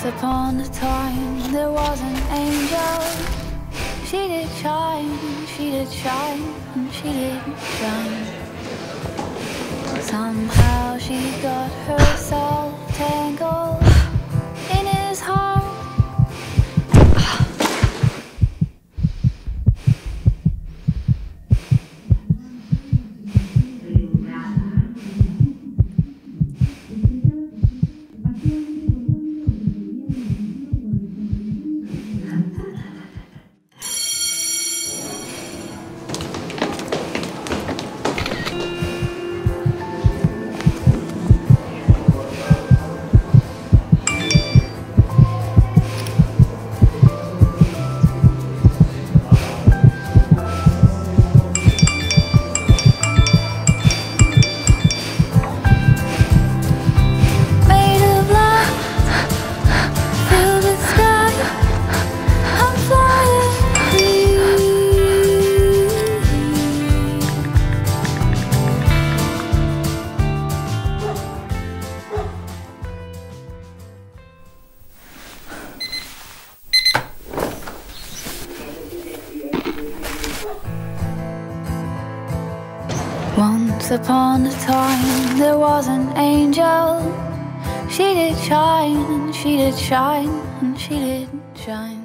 Once upon a time there was an angel. She did shine, she did shine, and she did shine. Somehow she got herself tangled in his heart. Once upon a time there was an angel. She did shine, and she did shine, and she did shine.